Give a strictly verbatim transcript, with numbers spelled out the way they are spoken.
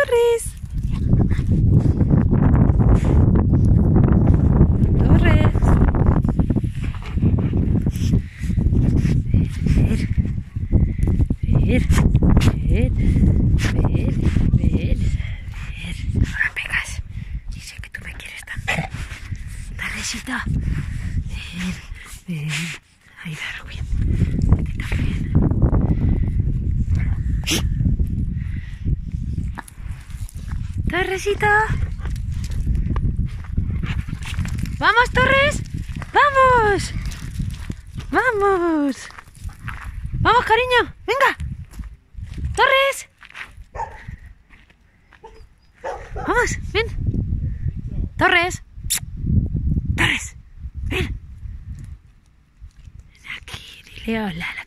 Torres. Torres. Ver, ver, ver, ver, ver, ver. Ahora pegas. Y sé que tú me quieres también. Torresita. Ven, ven. Ahí da Rubén. Vete también. Torresita. ¡Vamos, Torres! ¡Vamos! ¡Vamos! ¡Vamos, cariño! ¡Venga! ¡Torres! ¡Vamos! ¡Ven! ¡Torres! ¡Torres! ¡Ven! Ven aquí, dile hola.